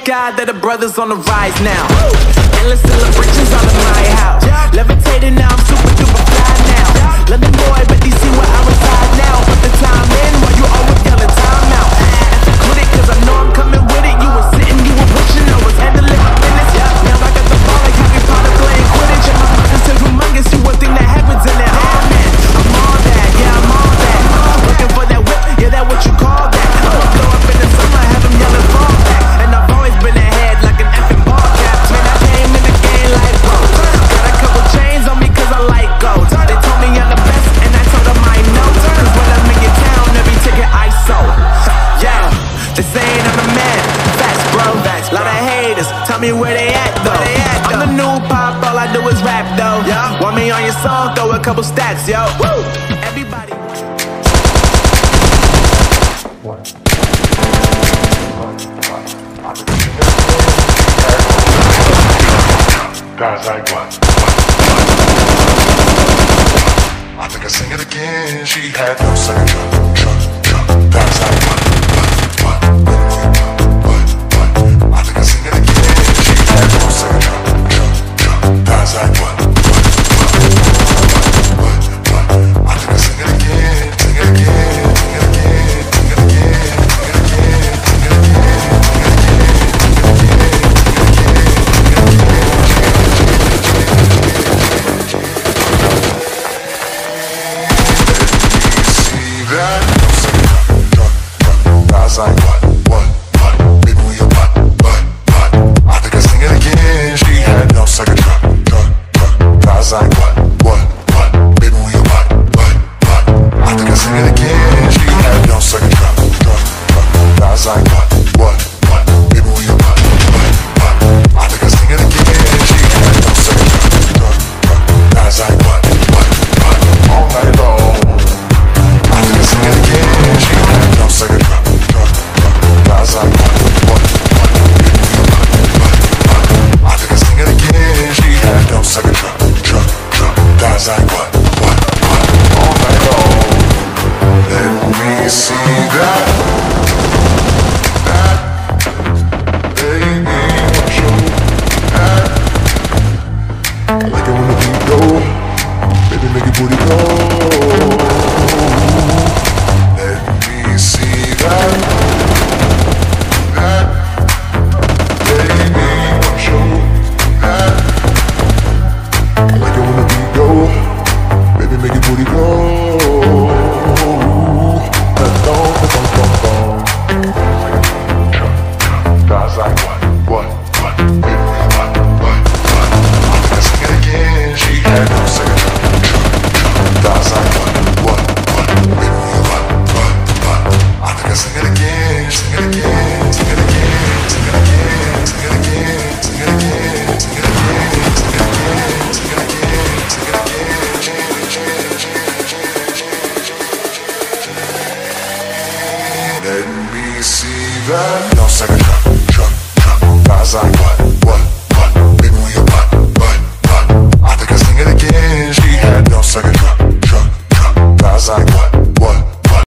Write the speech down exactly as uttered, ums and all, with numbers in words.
sky that the brothers on the rise now. Endless celebrations all in my house. Levitating now, I'm super duper fly now. London boy, but D C where I reside now. Put the time in while you always yelling time out. Quit it, cause I know I'm coming with it. You were sitting, you were pushing, I was handling my business. Now I got the ball like you can part of playing Quidditch. And my mind is so humongous, you would think that happens in there. Oh man, I'm all that, yeah I'm all that. Looking for that whip, yeah that what you call that. I'ma blow up in the summer, have them yelling fall back. And I've always been ahead like an effing ball cap. Man, I came in the game like bro. Got a couple chains on me cause I like gold. They told me I'm the best and I told them I know. Cause when I'm in your town, every ticket I sold. Yeah, they saying I'm the man. Facts bro, facts. Lot of haters, tell me where they at though. They at, I'm the new pop, all I do is rap though. Yeah. Want me on your song, throw a couple stacks, yo. Woo! Everybody. One. Guys like what? I think I sing it again. She had no second truck, truck, truck. Guys like what? What? What? What? I think I sing it again. She had no second truck, truck, truck. Guys like what? What? What? What? I think I sing it again. Sing it again. Sing it again. Sing it again. Sing it again. Sing it again. Like what, what, what, baby we a what, what, what. I think I sing it again. She had no second truck, truck, truck. Guys like what, what, what, baby we a what, what, what. I think I sing it again. She had no second truck, truck, truck. Guys like what, what, what, baby we a what, what, what. I think I sing it again. She had no second truck, truck, truck. Guys like what, what, what, all night long. I think I sing it again. She had no second truck. Guys like what, what, what, what, what. I think I sing it again. She had no second truck, truck, truck. Guys like what, what, what, all night long. Let me see that, that, baby, show that. I like it when the beat go, baby make your booty go. Let me see that. No second truck, truck, truck. Guys like what, what, what, baby we a what, what, what. I think I sing it again. She had no second truck, truck, truck. Guys like what.